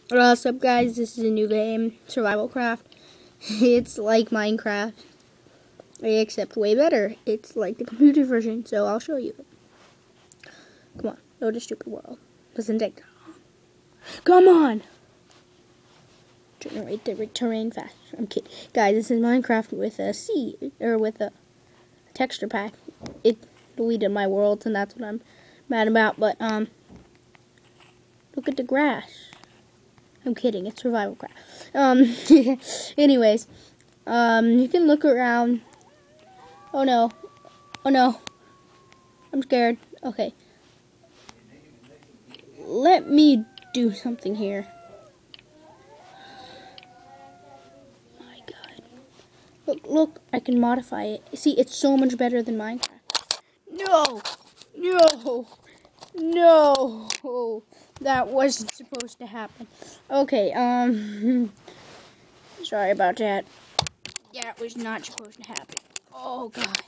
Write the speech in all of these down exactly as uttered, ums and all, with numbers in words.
What's up, guys? This is a new game, Survival Craft. It's like Minecraft, except way better. It's like the computer version, so I'll show you. Come on, go to stupid world. Doesn't take that long. Come on! Generate the terrain fast. I'm kidding. Guys, this is Minecraft with a C, or with a texture pack. It deleted my worlds, and that's what I'm mad about, but, um, look at the grass. I'm kidding, it's survival craft. Um, anyways, um, you can look around. Oh no, oh no, I'm scared. Okay, let me do something here. My God, look, look, I can modify it. See, it's so much better than Minecraft. No, no, no. That wasn't supposed to happen. Okay, um, sorry about that. That was not supposed to happen. Oh, God.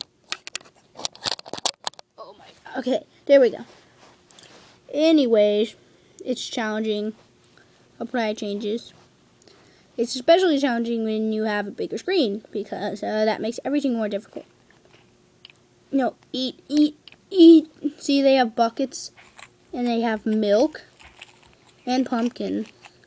Oh, my God. Okay, there we go. Anyways, it's challenging. Apply changes. It's especially challenging when you have a bigger screen, because uh, that makes everything more difficult. No, eat, eat, eat. See, they have buckets, and they have milk. And pumpkin.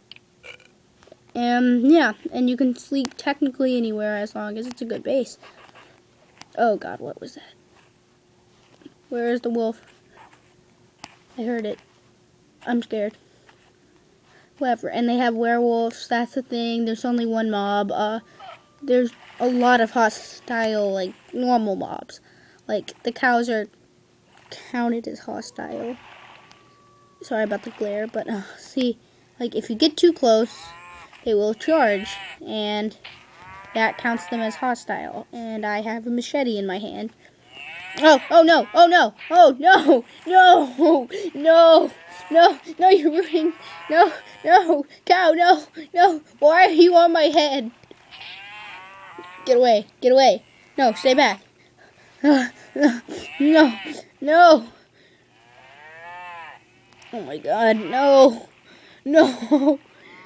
Um, yeah, and you can sleep technically anywhere as long as it's a good base. Oh God, what was that? Where is the wolf? I heard it. I'm scared. Whatever. And they have werewolves, that's the thing. There's only one mob. Uh, there's a lot of hostile, like, normal mobs. Like, the cows are counted as hostile. Sorry about the glare, but, uh, see, like, if you get too close, they will charge, and that counts them as hostile. And I have a machete in my hand. Oh, oh no, oh no, oh no, no, no, no, no, you're ruining, no, no, cow, no, no, why are you on my head? Get away, get away, no, stay back. Uh, no, no, no. Oh my God, no, no.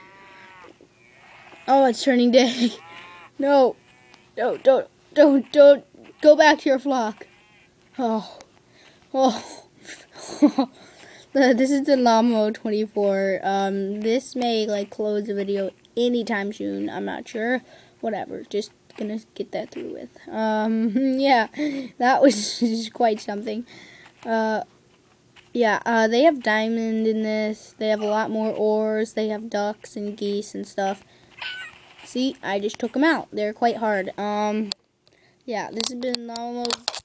Oh, it's turning day. No, no, don't, don't, don't, go back to your flock. Oh, oh. This is the Llamo twenty-four. Um, this may, like, close the video anytime soon. I'm not sure. Whatever, just gonna get that through with. Um, yeah, that was quite something. Uh, yeah, uh, they have diamond in this. They have a lot more ores. They have ducks and geese and stuff. See, I just took them out. They're quite hard. Um, yeah, this has been Llamo